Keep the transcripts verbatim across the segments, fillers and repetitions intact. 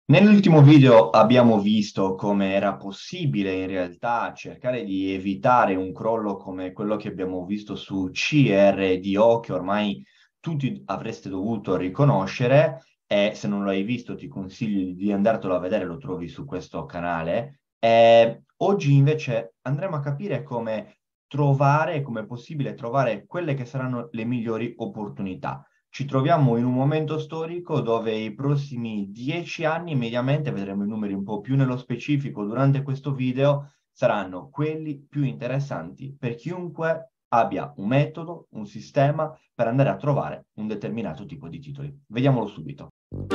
Nell'ultimo video abbiamo visto come era possibile in realtà cercare di evitare un crollo come quello che abbiamo visto su C R D O, che ormai tutti avreste dovuto riconoscere, e se non l'hai visto ti consiglio di andartelo a vedere, lo trovi su questo canale. E oggi invece andremo a capire come trovare, come è possibile trovare quelle che saranno le migliori opportunità. Ci troviamo in un momento storico dove i prossimi dieci anni, mediamente, vedremo i numeri un po' più nello specifico durante questo video, saranno quelli più interessanti per chiunque abbia un metodo, un sistema per andare a trovare un determinato tipo di titoli. Vediamolo subito.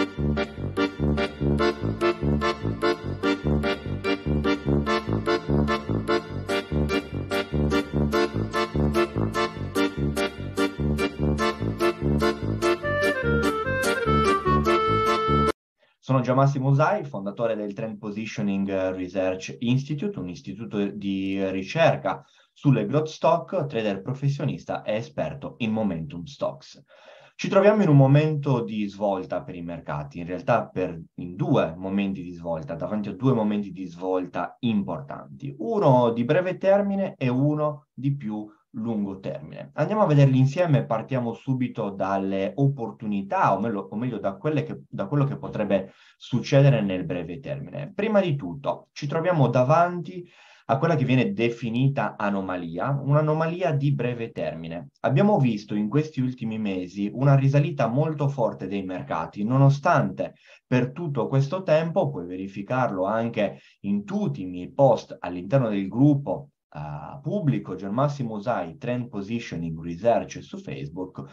Sono Gian Massimo Usai, fondatore del Trend Positioning Research Institute, un istituto di ricerca sulle growth stock, trader professionista e esperto in momentum stocks. Ci troviamo in un momento di svolta per i mercati, in realtà per, in due momenti di svolta, davanti a due momenti di svolta importanti, uno di breve termine e uno di più lungo termine. Andiamo a vederli insieme, partiamo subito dalle opportunità, o meglio, o meglio da, quelle che, da quello che potrebbe succedere nel breve termine. Prima di tutto, ci troviamo davanti a quella che viene definita anomalia, un'anomalia di breve termine. Abbiamo visto in questi ultimi mesi una risalita molto forte dei mercati, nonostante per tutto questo tempo, puoi verificarlo anche in tutti i miei post all'interno del gruppo uh, pubblico Gian Massimo Usai Trend Positioning Research su Facebook,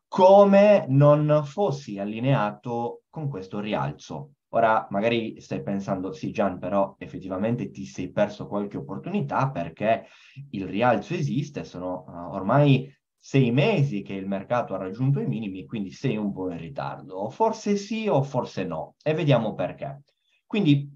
come non fossi allineato con questo rialzo. Ora, magari stai pensando, sì, Gian, però effettivamente ti sei perso qualche opportunità perché il rialzo esiste, sono uh, ormai sei mesi che il mercato ha raggiunto i minimi, quindi sei un po' in ritardo. O forse sì o forse no, e vediamo perché. Quindi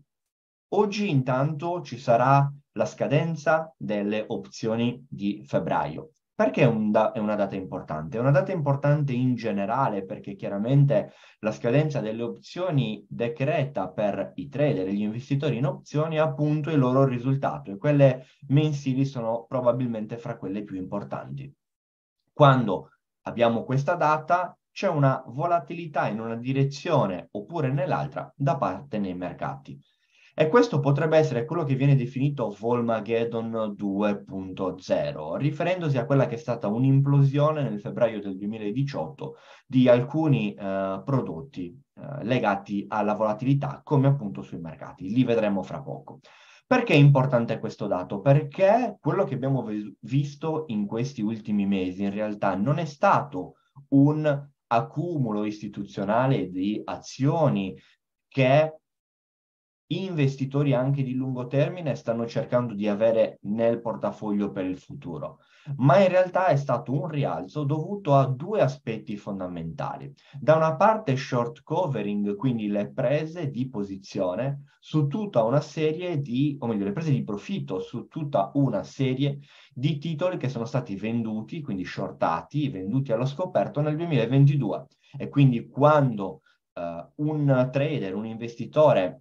oggi intanto ci sarà la scadenza delle opzioni di febbraio. Perché è, un da- è una data importante? È una data importante in generale perché chiaramente la scadenza delle opzioni decreta per i trader e gli investitori in opzioni appunto il loro risultato e quelle mensili sono probabilmente fra quelle più importanti. Quando abbiamo questa data c'è una volatilità in una direzione oppure nell'altra da parte nei mercati. E questo potrebbe essere quello che viene definito Volmageddon due punto zero, riferendosi a quella che è stata un'implosione nel febbraio del duemiladiciotto di alcuni eh, prodotti eh, legati alla volatilità, come appunto sui mercati. Li vedremo fra poco. Perché è importante questo dato? Perché quello che abbiamo visto in questi ultimi mesi in realtà non è stato un accumulo istituzionale di azioni che investitori anche di lungo termine stanno cercando di avere nel portafoglio per il futuro, ma in realtà è stato un rialzo dovuto a due aspetti fondamentali. Da una parte short covering, quindi le prese di posizione su tutta una serie di, o meglio, le prese di profitto su tutta una serie di titoli che sono stati venduti, quindi shortati, venduti allo scoperto nel duemilaventidue. E quindi quando uh, un trader, un investitore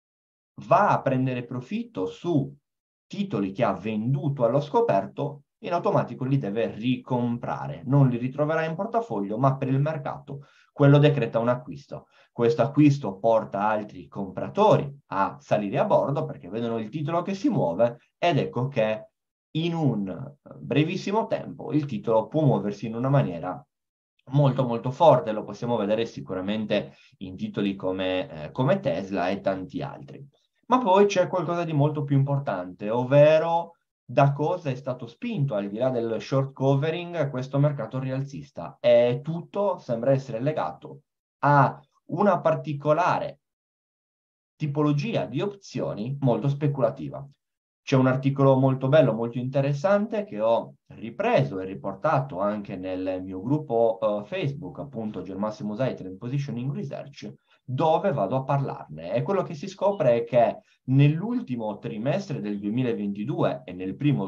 va a prendere profitto su titoli che ha venduto allo scoperto, in automatico li deve ricomprare. Non li ritroverà in portafoglio, ma per il mercato quello decreta un acquisto. Questo acquisto porta altri compratori a salire a bordo perché vedono il titolo che si muove ed ecco che in un brevissimo tempo il titolo può muoversi in una maniera molto molto forte. Lo possiamo vedere sicuramente in titoli come, eh, come Tesla e tanti altri. Ma poi c'è qualcosa di molto più importante, ovvero da cosa è stato spinto, al di là del short covering, questo mercato rialzista. E tutto sembra essere legato a una particolare tipologia di opzioni molto speculativa. C'è un articolo molto bello, molto interessante che ho ripreso e riportato anche nel mio gruppo uh, Facebook, appunto Gian Massimo Usai Trend Positioning Research, dove vado a parlarne. E quello che si scopre è che nell'ultimo trimestre del duemilaventidue e nel primo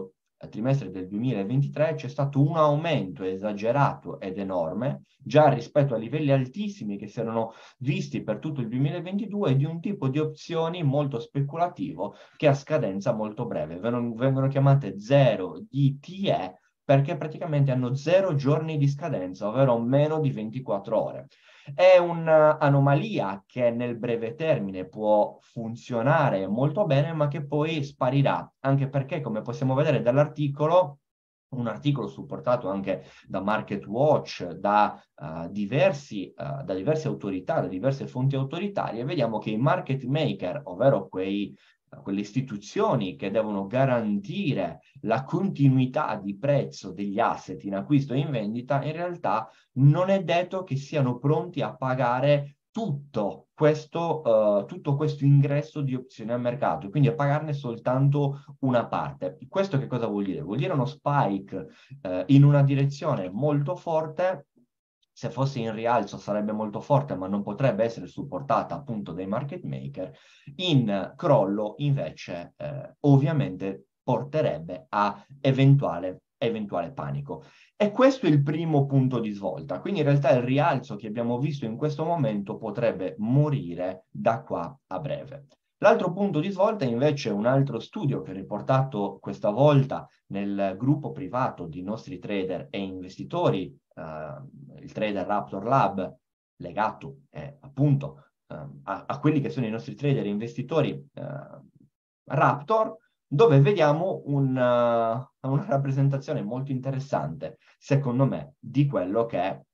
trimestre del duemilaventitré c'è stato un aumento esagerato ed enorme, già rispetto a livelli altissimi che si erano visti per tutto il duemilaventidue, di un tipo di opzioni molto speculativo che ha scadenza molto breve. Vengono, vengono chiamate zero D T E perché praticamente hanno zero giorni di scadenza, ovvero meno di ventiquattro ore. È un'anomalia che nel breve termine può funzionare molto bene, ma che poi sparirà, anche perché, come possiamo vedere dall'articolo, un articolo supportato anche da MarketWatch, da, uh, diversi, uh, da diverse autorità, da diverse fonti autoritarie, vediamo che i market maker, ovvero quei quelle istituzioni che devono garantire la continuità di prezzo degli asset in acquisto e in vendita, in realtà non è detto che siano pronti a pagare tutto questo, uh, tutto questo ingresso di opzioni al mercato, quindi a pagarne soltanto una parte. Questo che cosa vuol dire? Vuol dire uno spike uh, in una direzione molto forte. Se fosse in rialzo sarebbe molto forte, ma non potrebbe essere supportata appunto dai market maker. In crollo invece eh, ovviamente porterebbe a eventuale, eventuale panico. E questo è il primo punto di svolta. Quindi in realtà il rialzo che abbiamo visto in questo momento potrebbe morire da qua a breve. L'altro punto di svolta è invece un altro studio che è riportato questa volta nel gruppo privato di nostri trader e investitori, Uh, il trader Raptor Lab, legato eh, appunto uh, a, a quelli che sono i nostri trader e investitori uh, Raptor, dove vediamo una, una rappresentazione molto interessante, secondo me, di quello che è,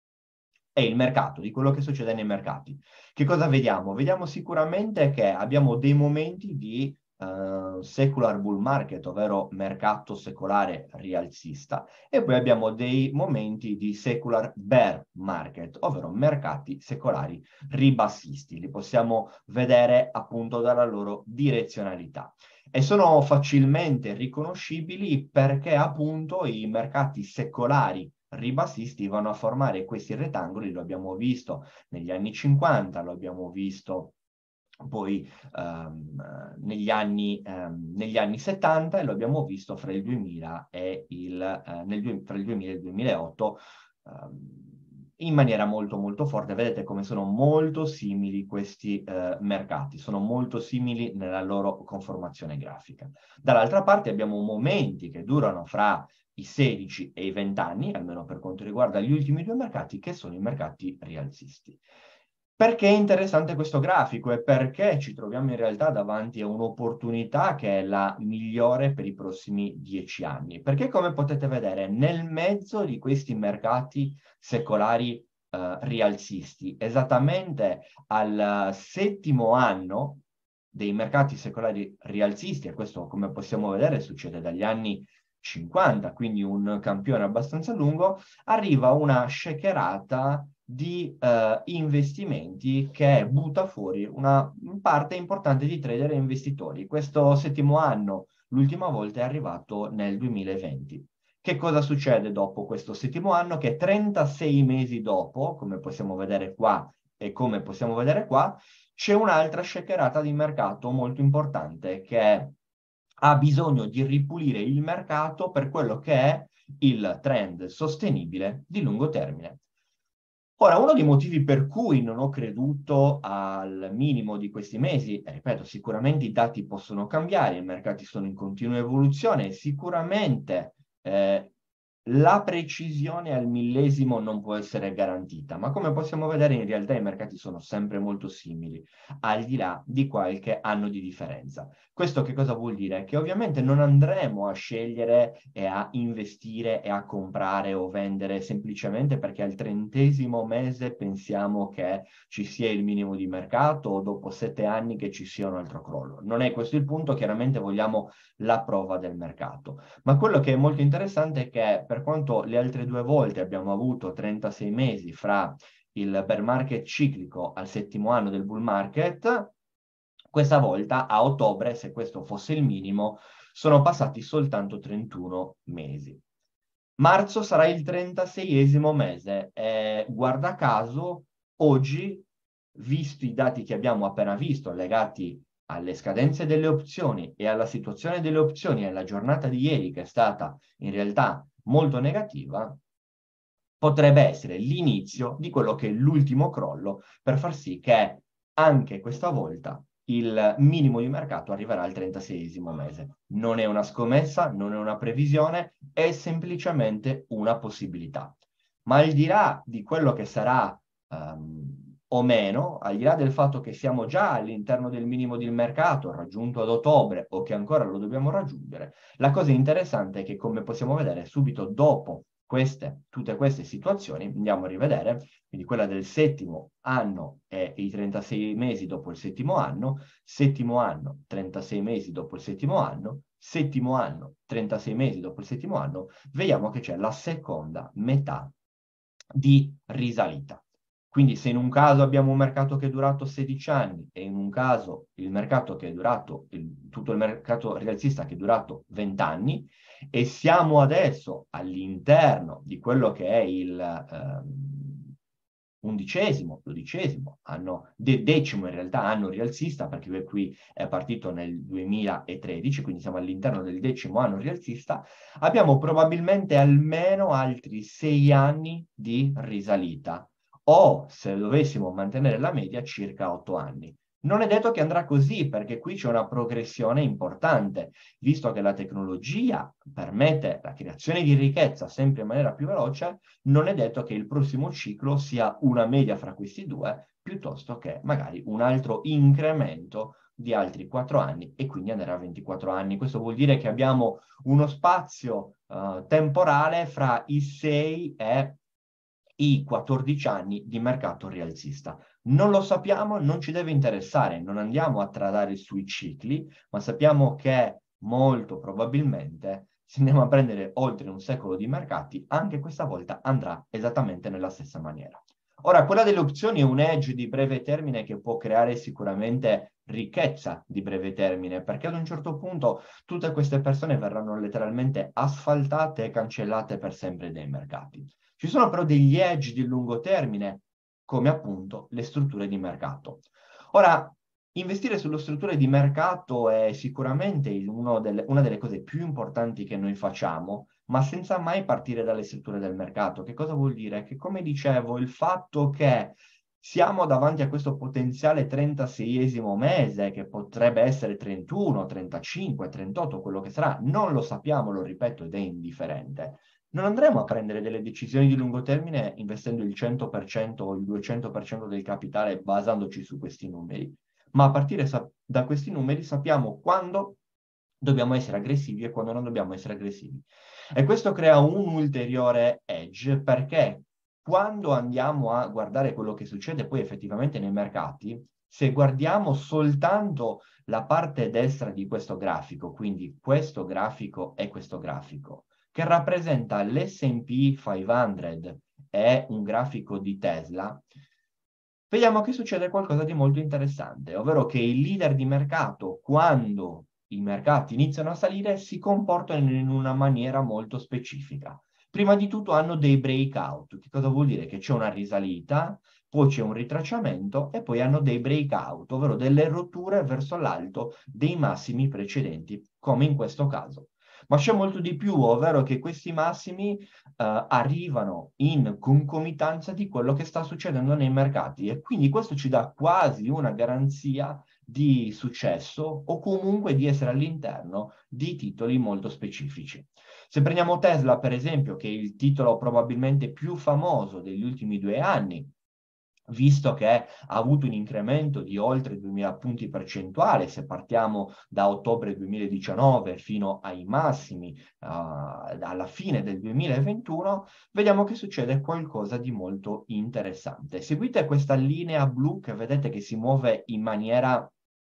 è il mercato, di quello che succede nei mercati. Che cosa vediamo? Vediamo sicuramente che abbiamo dei momenti di Uh, secular bull market, ovvero mercato secolare rialzista, e poi abbiamo dei momenti di secular bear market, ovvero mercati secolari ribassisti. Li possiamo vedere appunto dalla loro direzionalità e sono facilmente riconoscibili perché appunto i mercati secolari ribassisti vanno a formare questi rettangoli. Lo abbiamo visto negli anni cinquanta, lo abbiamo visto poi um, negli, anni, um, negli anni settanta, e lo abbiamo visto fra il duemila e il, uh, nel, fra il duemila e il duemilaotto um, in maniera molto molto forte. Vedete come sono molto simili questi uh, mercati, sono molto simili nella loro conformazione grafica. Dall'altra parte abbiamo momenti che durano fra i sedici e i venti anni, almeno per quanto riguarda gli ultimi due mercati, che sono i mercati rialzisti. Perché è interessante questo grafico e perché ci troviamo in realtà davanti a un'opportunità che è la migliore per i prossimi dieci anni? Perché, come potete vedere, nel mezzo di questi mercati secolari eh, rialzisti, esattamente al settimo anno dei mercati secolari rialzisti, e questo, come possiamo vedere, succede dagli anni cinquanta, quindi un campione abbastanza lungo, arriva una shakerata di uh, investimenti che butta fuori una parte importante di trader e investitori. Questo settimo anno, l'ultima volta, è arrivato nel duemilaventi. Che cosa succede dopo questo settimo anno? Che trentasei mesi dopo, come possiamo vedere qua e come possiamo vedere qua, c'è un'altra shakerata di mercato molto importante che ha bisogno di ripulire il mercato per quello che è il trend sostenibile di lungo termine. Ora, uno dei motivi per cui non ho creduto al minimo di questi mesi, e ripeto, sicuramente i dati possono cambiare, i mercati sono in continua evoluzione, sicuramente eh, la precisione al millesimo non può essere garantita, ma come possiamo vedere in realtà i mercati sono sempre molto simili, al di là di qualche anno di differenza. Questo che cosa vuol dire? Che ovviamente non andremo a scegliere e a investire e a comprare o vendere semplicemente perché al trentesimo mese pensiamo che ci sia il minimo di mercato o dopo sette anni che ci sia un altro crollo. Non è questo il punto, chiaramente vogliamo la prova del mercato. Ma quello che è molto interessante è che per quanto le altre due volte abbiamo avuto trentasei mesi fra il bear market ciclico al settimo anno del bull market, questa volta a ottobre, se questo fosse il minimo, sono passati soltanto trentuno mesi. Marzo sarà il trentaseiesimo mese e guarda caso oggi, visti i dati che abbiamo appena visto legati alle scadenze delle opzioni e alla situazione delle opzioni alla giornata di ieri, che è stata in realtà molto negativa, potrebbe essere l'inizio di quello che è l'ultimo crollo, per far sì che anche questa volta il minimo di mercato arriverà al trentaseiesimo mese. Non è una scommessa, non è una previsione, è semplicemente una possibilità. Ma al di là di quello che sarà um, o meno, al di là del fatto che siamo già all'interno del minimo del mercato raggiunto ad ottobre o che ancora lo dobbiamo raggiungere, la cosa interessante è che, come possiamo vedere, subito dopo queste, tutte queste situazioni, andiamo a rivedere, quindi quella del settimo anno e i trentasei mesi dopo il settimo anno, settimo anno, trentasei mesi dopo il settimo anno, settimo anno, trentasei mesi dopo il settimo anno, vediamo che c'è la seconda metà di risalita. Quindi se in un caso abbiamo un mercato che è durato sedici anni e in un caso il mercato che è durato, il, tutto il mercato rialzista che è durato venti anni, e siamo adesso all'interno di quello che è il ehm, undicesimo, dodicesimo anno, de decimo in realtà anno rialzista, perché qui è partito nel duemilatredici, quindi siamo all'interno del decimo anno rialzista, abbiamo probabilmente almeno altri sei anni di risalita, o se dovessimo mantenere la media circa otto anni. Non è detto che andrà così, perché qui c'è una progressione importante, visto che la tecnologia permette la creazione di ricchezza sempre in maniera più veloce. Non è detto che il prossimo ciclo sia una media fra questi due, piuttosto che magari un altro incremento di altri quattro anni e quindi andare a ventiquattro anni. Questo vuol dire che abbiamo uno spazio uh, temporale fra i sei e i quattordici anni di mercato rialzista. Non lo sappiamo, non ci deve interessare, non andiamo a tradare sui cicli, ma sappiamo che molto probabilmente, se andiamo a prendere oltre un secolo di mercati, anche questa volta andrà esattamente nella stessa maniera. Ora, quella delle opzioni è un edge di breve termine che può creare sicuramente ricchezza di breve termine, perché ad un certo punto tutte queste persone verranno letteralmente asfaltate e cancellate per sempre dai mercati. Ci sono però degli edge di lungo termine, come appunto le strutture di mercato. Ora, investire sulle strutture di mercato è sicuramente uno delle, una delle cose più importanti che noi facciamo, ma senza mai partire dalle strutture del mercato. Che cosa vuol dire? Che, come dicevo, il fatto che siamo davanti a questo potenziale trentaseiesimo mese, che potrebbe essere trentuno, trentacinque, trentotto, quello che sarà, non lo sappiamo, lo ripeto, ed è indifferente. Non andremo a prendere delle decisioni di lungo termine investendo il cento per cento o il duecento per cento del capitale basandoci su questi numeri, ma a partire da questi numeri sappiamo quando dobbiamo essere aggressivi e quando non dobbiamo essere aggressivi. E questo crea un ulteriore edge, perché quando andiamo a guardare quello che succede poi effettivamente nei mercati, se guardiamo soltanto la parte destra di questo grafico, quindi questo grafico e questo grafico, che rappresenta l'esse and pi cinquecento e un grafico di Tesla, vediamo che succede qualcosa di molto interessante, ovvero che i leader di mercato, quando i mercati iniziano a salire, si comportano in una maniera molto specifica. Prima di tutto hanno dei breakout. Che cosa vuol dire? Che c'è una risalita, poi c'è un ritracciamento e poi hanno dei breakout, ovvero delle rotture verso l'alto dei massimi precedenti, come in questo caso. Ma c'è molto di più, ovvero che questi massimi Uh, arrivano in concomitanza di quello che sta succedendo nei mercati, e quindi questo ci dà quasi una garanzia di successo o comunque di essere all'interno di titoli molto specifici. Se prendiamo Tesla, per esempio, che è il titolo probabilmente più famoso degli ultimi due anni, visto che ha avuto un incremento di oltre duemila punti percentuali, se partiamo da ottobre duemiladiciannove fino ai massimi uh, alla fine del duemilaventuno, vediamo che succede qualcosa di molto interessante. Seguite questa linea blu che vedete che si muove in maniera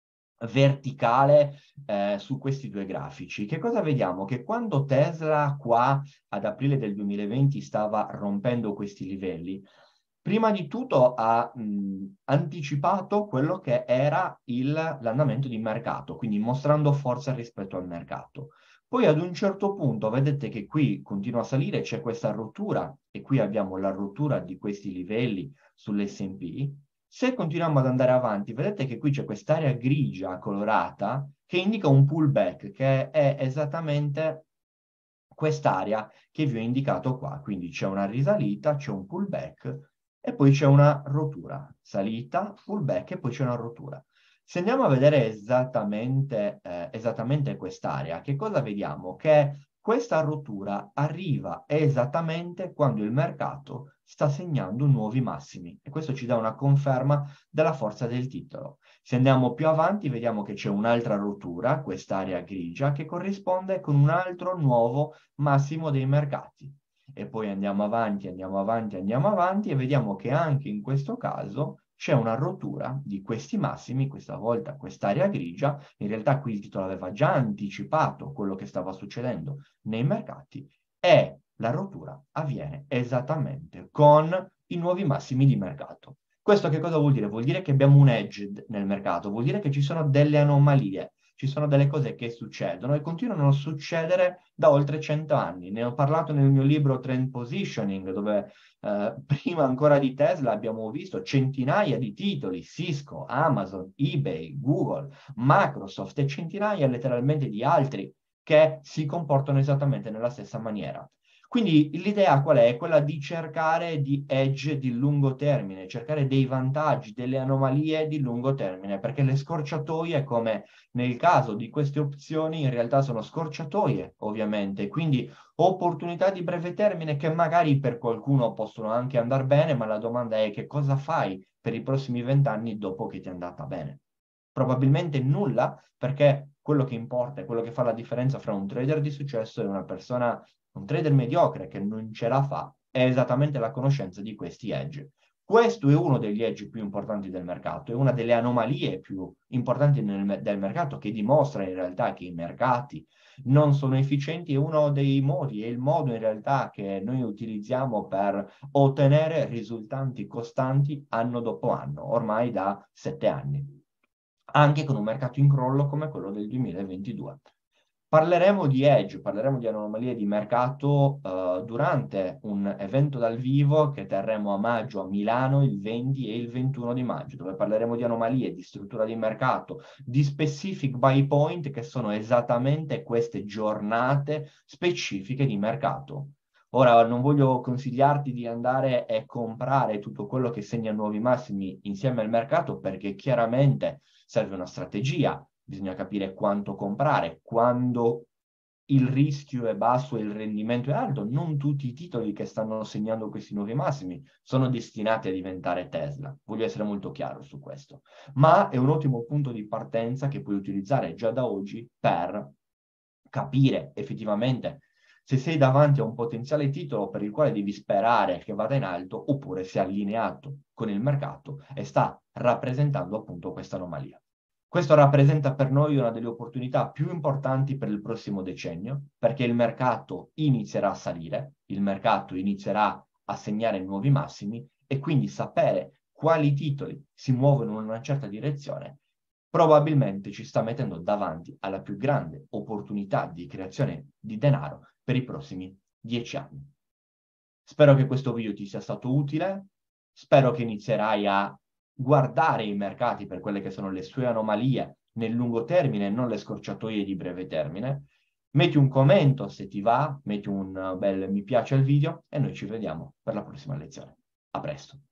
verticale eh, su questi due grafici. Che cosa vediamo? Che quando Tesla qua ad aprile del duemilaventi stava rompendo questi livelli, prima di tutto ha mh, anticipato quello che era l'andamento di mercato, quindi mostrando forza rispetto al mercato. Poi ad un certo punto vedete che qui continua a salire, c'è questa rottura, e qui abbiamo la rottura di questi livelli sull'esse and pi. Se continuiamo ad andare avanti, vedete che qui c'è quest'area grigia colorata che indica un pullback, che è esattamente quest'area che vi ho indicato qua. Quindi c'è una risalita, c'è un pullback e poi c'è una rottura. Salita, pullback e poi c'è una rottura. Se andiamo a vedere esattamente, eh, esattamente quest'area, che cosa vediamo? Che questa rottura arriva esattamente quando il mercato sta segnando nuovi massimi e questo ci dà una conferma della forza del titolo. Se andiamo più avanti vediamo che c'è un'altra rottura, quest'area grigia, che corrisponde con un altro nuovo massimo dei mercati. E poi andiamo avanti, andiamo avanti, andiamo avanti e vediamo che anche in questo caso c'è una rottura di questi massimi, questa volta quest'area grigia. In realtà qui il titolo aveva già anticipato quello che stava succedendo nei mercati e la rottura avviene esattamente con i nuovi massimi di mercato. Questo che cosa vuol dire? Vuol dire che abbiamo un edge nel mercato, vuol dire che ci sono delle anomalie, ci sono delle cose che succedono e continuano a succedere da oltre cento anni. Ne ho parlato nel mio libro Trend Positioning, dove eh, prima ancora di Tesla abbiamo visto centinaia di titoli, Cisco, Amazon, eBay, Google, Microsoft e centinaia letteralmente di altri che si comportano esattamente nella stessa maniera. Quindi l'idea qual è? È quella di cercare di edge di lungo termine, cercare dei vantaggi, delle anomalie di lungo termine, perché le scorciatoie, come nel caso di queste opzioni, in realtà sono scorciatoie, ovviamente, quindi opportunità di breve termine che magari per qualcuno possono anche andare bene, ma la domanda è che cosa fai per i prossimi vent'anni dopo che ti è andata bene? Probabilmente nulla, perché quello che importa e quello che fa la differenza fra un trader di successo e una persona, un trader mediocre che non ce la fa, è esattamente la conoscenza di questi edge. Questo è uno degli edge più importanti del mercato, è una delle anomalie più importanti nel, del mercato, che dimostra in realtà che i mercati non sono efficienti. È uno dei modi, è il modo in realtà che noi utilizziamo per ottenere risultati costanti anno dopo anno, ormai da sette anni, anche con un mercato in crollo come quello del duemilaventidue. Parleremo di edge, parleremo di anomalie di mercato uh, durante un evento dal vivo che terremo a maggio a Milano il venti e il ventuno di maggio, dove parleremo di anomalie, di struttura di mercato, di specific buy point, che sono esattamente queste giornate specifiche di mercato. Ora, non voglio consigliarti di andare e comprare tutto quello che segna nuovi massimi insieme al mercato, perché chiaramente serve una strategia. Bisogna capire quanto comprare, quando il rischio è basso e il rendimento è alto. Non tutti i titoli che stanno segnando questi nuovi massimi sono destinati a diventare Tesla. Voglio essere molto chiaro su questo. Ma è un ottimo punto di partenza che puoi utilizzare già da oggi per capire effettivamente se sei davanti a un potenziale titolo per il quale devi sperare che vada in alto, oppure se è allineato con il mercato e sta rappresentando appunto questa anomalia. Questo rappresenta per noi una delle opportunità più importanti per il prossimo decennio, perché il mercato inizierà a salire, il mercato inizierà a segnare nuovi massimi e quindi sapere quali titoli si muovono in una certa direzione probabilmente ci sta mettendo davanti alla più grande opportunità di creazione di denaro per i prossimi dieci anni. Spero che questo video ti sia stato utile, spero che inizierai a guardare i mercati per quelle che sono le sue anomalie nel lungo termine e non le scorciatoie di breve termine. Metti un commento se ti va, metti un bel mi piace al video e noi ci vediamo per la prossima lezione. A presto!